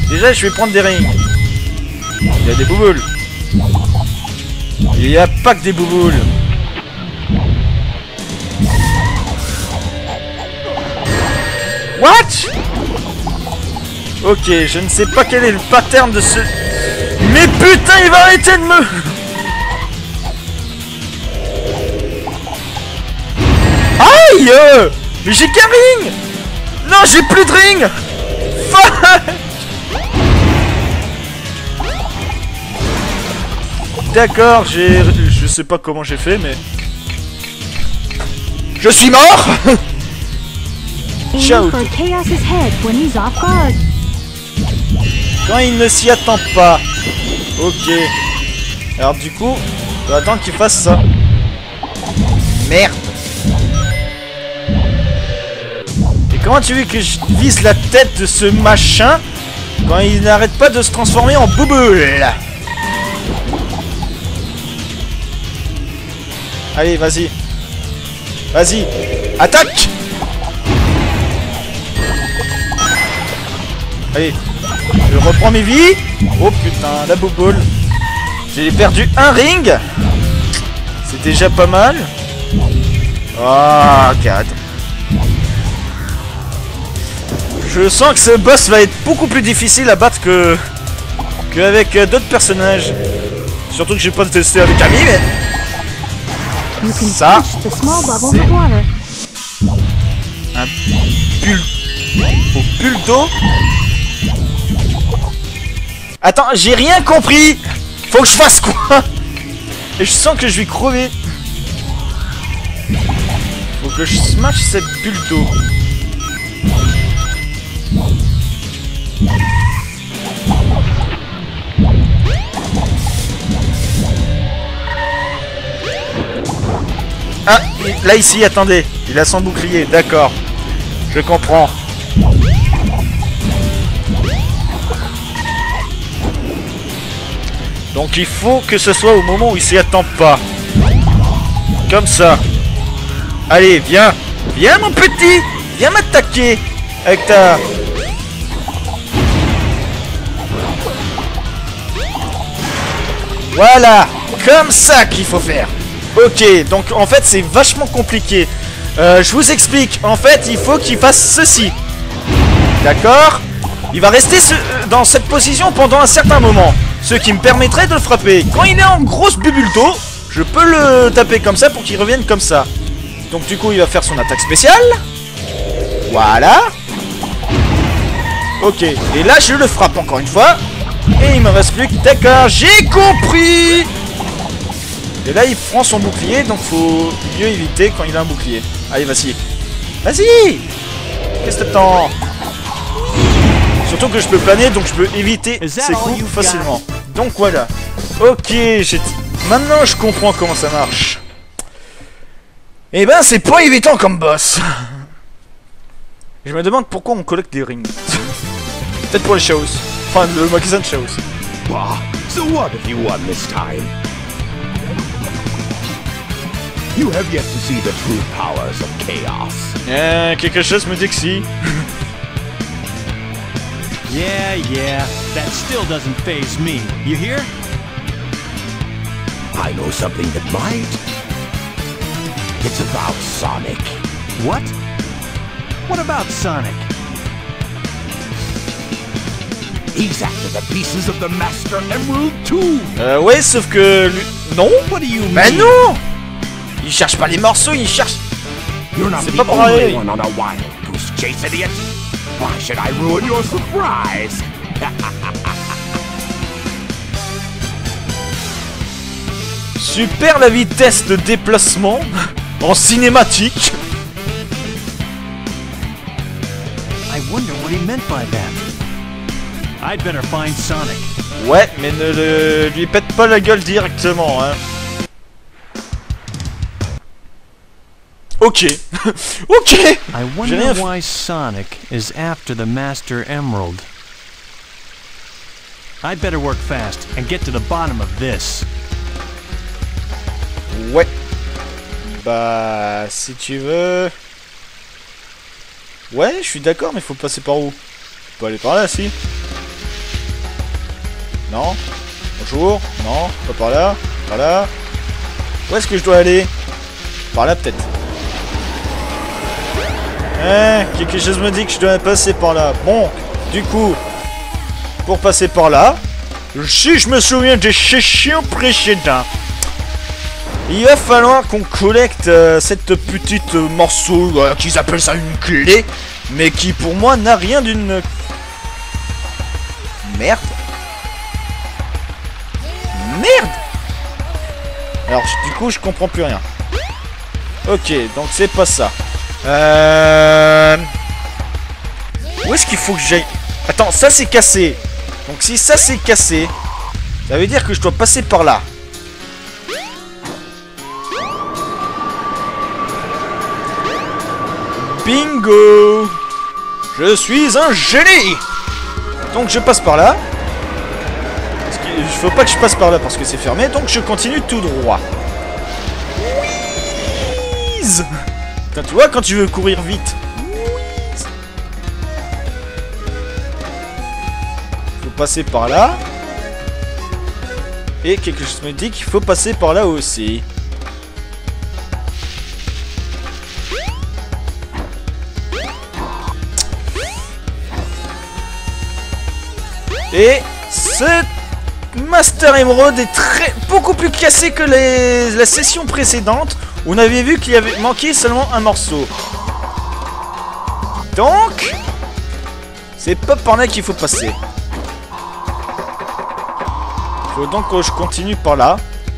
Déjà, je vais prendre des rings. Il y a des bouboules. Il n'y a pas que des bouboules. What? Ok, je ne sais pas quel est le pattern de ce... Mais putain, il va arrêter de me... Aïe! Mais j'ai qu'un ring! Non, j'ai plus de ring! Fuck! D'accord, je sais pas comment j'ai fait, mais... Je suis mort! Ciao! Quand il ne s'y attend pas. Ok. Alors du coup, on va attendre qu'il fasse ça. Merde! Et comment tu veux que je vise la tête de ce machin quand il n'arrête pas de se transformer en bouboule? Allez, vas-y. Vas-y. Attaque! Allez. Je reprends mes vies. Oh putain, la bouboule. J'ai perdu un ring. C'est déjà pas mal. Oh, 4. Je sens que ce boss va être beaucoup plus difficile à battre qu'avec d'autres personnages. Surtout que j'ai pas testé avec Ami, mais... Ça, c'est un pull au pull d'eau. Attends, j'ai rien compris. Faut que je fasse quoi? Et je sens que je vais crever. Faut que je smash cette bulle d'eau. Ah, là ici, attendez. Il a son bouclier, d'accord. Je comprends. Donc il faut que ce soit au moment où il s'y attend pas. Comme ça. Allez, viens. Viens mon petit. Viens m'attaquer. Avec ta... Voilà. Comme ça qu'il faut faire. Ok, donc en fait c'est vachement compliqué. Je vous explique. En fait, il faut qu'il fasse ceci. D'accord? Il va rester dans cette position pendant un certain moment. Ce qui me permettrait de le frapper. Quand il est en grosse bulle d'eau, je peux le taper comme ça pour qu'il revienne comme ça. Donc du coup, il va faire son attaque spéciale. Voilà. Ok, et là je le frappe encore une fois. Et il me reste plus que... D'accord, j'ai compris. Et là il prend son bouclier, donc faut mieux éviter quand il a un bouclier. Allez, vas-y. Vas-y. Qu'est-ce que t'attends? Surtout que je peux planer, donc je peux éviter ces coups facilement. Donc voilà. Ok, maintenant je comprends comment ça marche. Et ben c'est pas évident comme boss. Je me demande pourquoi on collecte des rings. Peut-être pour les chaos. Enfin, le magasin de chaos. So what if you won this time? You have yet to see the true powers of chaos. Quelque chose me dit que si. Yeah, that still doesn't faze me. You hear? I know something that might. It's about Sonic. What? What about Sonic? He's after the pieces of the Master Emerald too. Ouais, sauf que... Lui... Non. What do you mean? Mais non. Il cherche pas les morceaux, il cherche... You're not C'est the pas pareil. only one on a wild goose chase, idiot. Why should I ruin your surprise? Super la vitesse de déplacement en cinématique. I wonder what he meant by that. I'd better find Sonic. Ouais, mais ne lui pète pas la gueule directement, hein. Ok. Ok. I wonder why Sonic is after the Master Emerald. I'd better work fast and get to the bottom of this. Ouais. Bah, si tu veux... Ouais, je suis d'accord, mais faut passer par où? Faut aller par là, si. Non. Bonjour. Non, pas par là. Par là. Où est-ce que je dois aller? Par là peut-être. Quelque chose me dit que je dois passer par là. Bon, du coup, pour passer par là, si je me souviens des sessions précédentes, il va falloir qu'on collecte cette petite morceau qu'ils appellent ça une clé, mais qui pour moi n'a rien d'une... Merde. Merde. Alors du coup je comprends plus rien. Ok, donc c'est pas ça. Où est-ce qu'il faut que j'aille? Attends, ça c'est cassé. Donc si ça c'est cassé, ça veut dire que je dois passer par là. Bingo! Je suis un génie! Donc je passe par là. Parce qu'il faut pas que je passe par là parce que c'est fermé. Donc je continue tout droit. Whiz! Putain, tu vois quand tu veux courir vite. Whiz! Faut passer par là. Et quelque chose me dit qu'il faut passer par là aussi. Et ce Master Emerald est beaucoup plus cassé que la session précédente où on avait vu qu'il y avait manqué seulement un morceau. Donc, c'est pas par là qu'il faut passer. Il faut donc que je continue par là.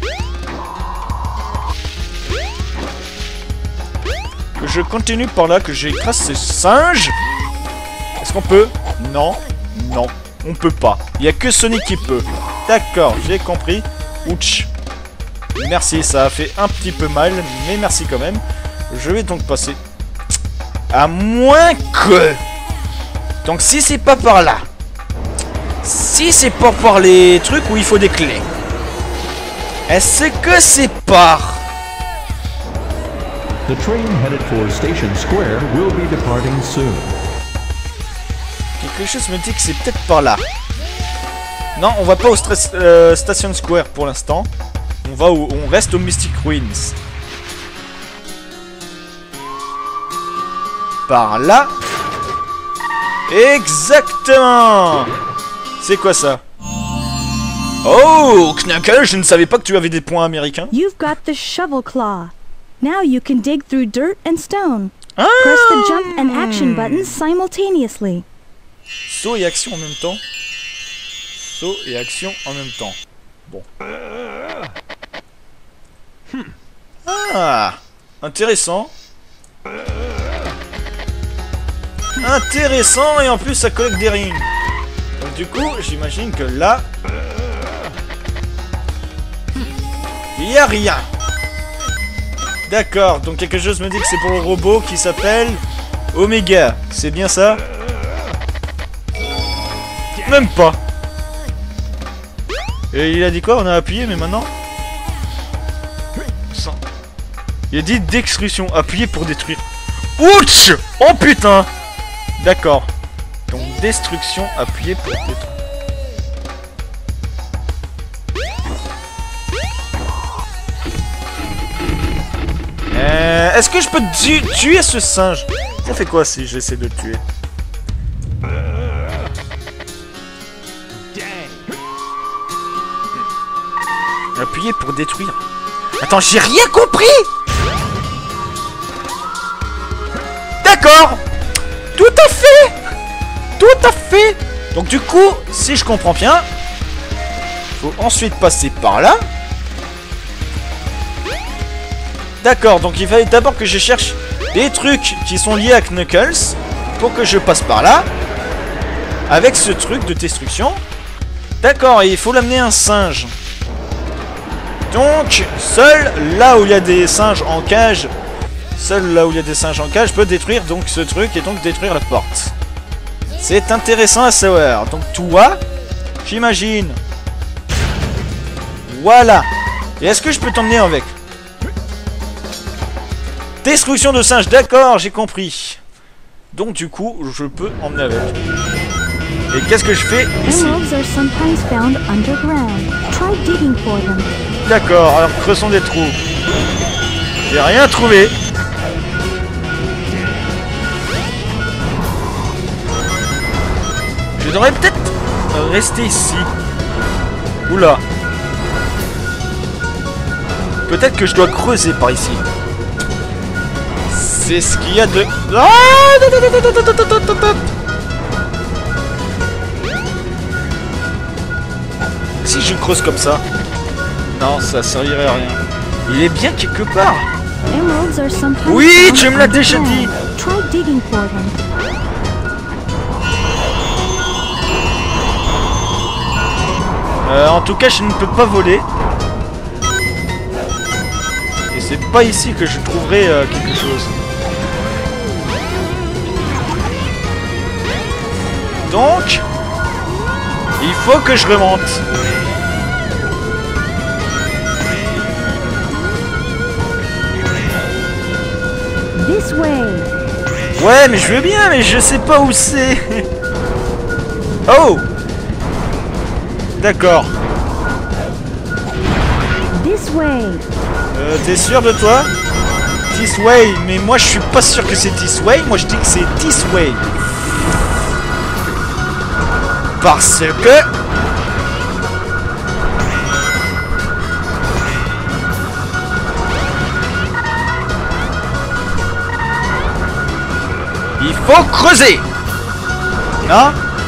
Que je continue par là, que j'écrase ce singe. Est-ce qu'on peut? Non, non. On peut pas. Il n'y a que Sonic qui peut. D'accord, j'ai compris. Ouch. Merci, ça a fait un petit peu mal, mais merci quand même. Je vais donc passer. À moins que... Donc si c'est pas par là. Si c'est pas par les trucs où il faut des clés. Est-ce que c'est par... The train headed for Station Square will be departing soon. Quelque chose me dit que c'est peut-être par là. Non, on va pas au Station Square pour l'instant. On reste au Mystic Ruins. Par là. Exactement. C'est quoi ça? Oh, Knuckles, je ne savais pas que tu avais des points américains. You've got the shovel claw. Now you can dig through dirt and stone. Ah! Press the jump and action buttons simultaneously. Saut et action en même temps. Saut et action en même temps. Bon. Ah! Intéressant. Intéressant et en plus ça collecte des rings. Donc du coup, j'imagine que là... il n'y a rien. D'accord, donc quelque chose me dit que c'est pour le robot qui s'appelle Omega. C'est bien ça? Même pas. Et il a dit quoi? On a appuyé, mais maintenant? Il a dit destruction. Appuyer pour détruire. Ouch! Oh putain! D'accord. Donc destruction, appuyer pour détruire. Est-ce que je peux tuer ce singe? Ça fait quoi si j'essaie de le tuer? Appuyer pour détruire. Attends, j'ai rien compris. D'accord. Tout à fait. Tout à fait. Donc du coup, si je comprends bien, faut ensuite passer par là. D'accord, donc il fallait d'abord que je cherche des trucs qui sont liés à Knuckles pour que je passe par là avec ce truc de destruction. D'accord, et il faut l'amener un singe. Donc, seul là où il y a des singes en cage, peut détruire donc ce truc et donc détruire la porte. C'est intéressant à savoir. Donc toi, j'imagine. Voilà. Et est-ce que je peux t'emmener avec? Destruction de singe, d'accord, j'ai compris. Donc du coup, je peux emmener avec. Et qu'est-ce que je fais ici? Emeralds are sometimes found underground. Try digging for them. D'accord, alors creusons des trous. J'ai rien trouvé. Je devrais peut-être rester ici. Oula. Peut-être que je dois creuser par ici. C'est ce qu'il y a de... Ah, si je creuse comme ça. Non, ça servirait à rien. Il est bien quelque part. Emeralds are sometimes Oui, found tu me l'as déjà dit. underground. Try digging for them. En tout cas, je ne peux pas voler. Et c'est pas ici que je trouverai quelque chose. Donc, il faut que je remonte. This way. Ouais, mais je veux bien, mais je sais pas où c'est. Oh! D'accord. This way. T'es sûr de toi? This way, mais moi je suis pas sûr que c'est this way. Moi je dis que c'est this way. Parce que... il faut creuser. Non?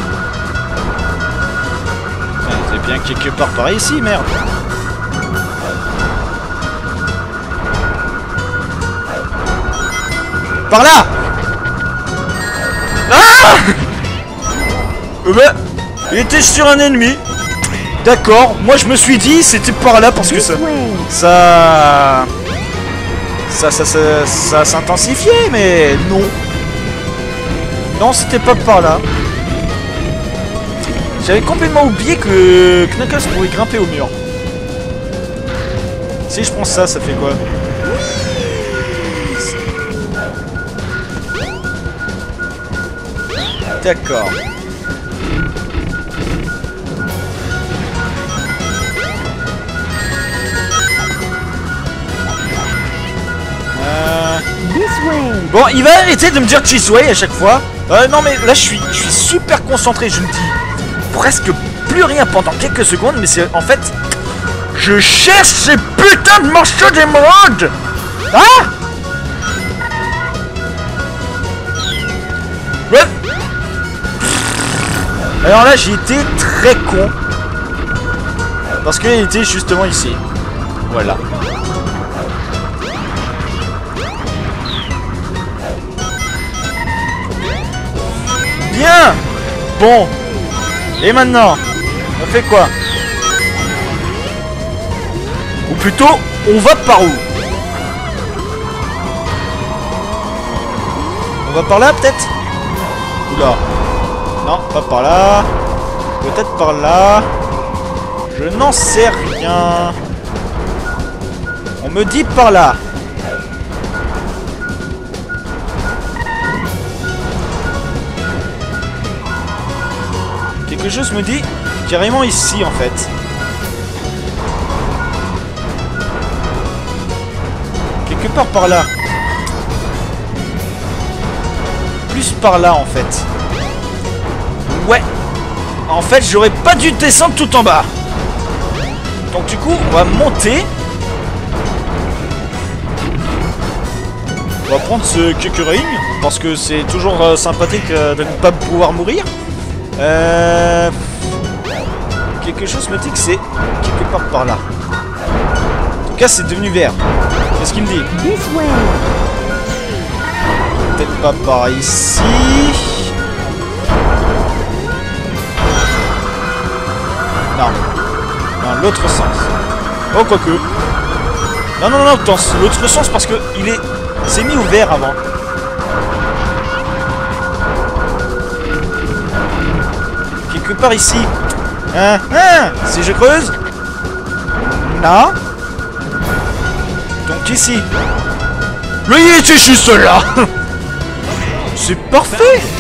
C'est bien quelque part par ici, merde. Par là. Ah! Il était sur un ennemi. D'accord, moi je me suis dit c'était par là parce que This way. ça s'intensifiait, mais non. Non, c'était pas par là. J'avais complètement oublié que Knuckles pouvait grimper au mur. Si je prends ça, ça fait quoi? D'accord. This way. Bon, il va arrêter de me dire this way à chaque fois. Non mais là je suis super concentré, je ne dis presque plus rien pendant quelques secondes, mais c'est en fait je cherche ces putains de morceaux d'émeraude. Ah! Ouais. Alors là j'ai été très con parce qu'il était justement ici. Voilà. Bien. Bon. Et maintenant, on fait quoi? Ou plutôt, on va par où? On va par là, peut-être? Oula. Non, pas par là. Peut-être par là. Je n'en sais rien. On me dit par là. Quelque chose me dit carrément ici en fait. Quelque part par là. Plus par là en fait. Ouais. En fait j'aurais pas dû descendre tout en bas. Donc du coup on va monter. On va prendre ce Kukuriing parce que c'est toujours sympathique de ne pas pouvoir mourir. Quelque chose me dit que c'est quelque part par là. En tout cas, c'est devenu vert. Qu'est-ce qu'il me dit? This way. Peut-être pas par ici. Non. Dans l'autre sens. Oh, quoique. Non, non, non, dans l'autre sens parce que il est... c'est mis au vert avant. Quelque part ici. Si je creuse. Non. Donc ici. Mais il était juste là. C'est parfait.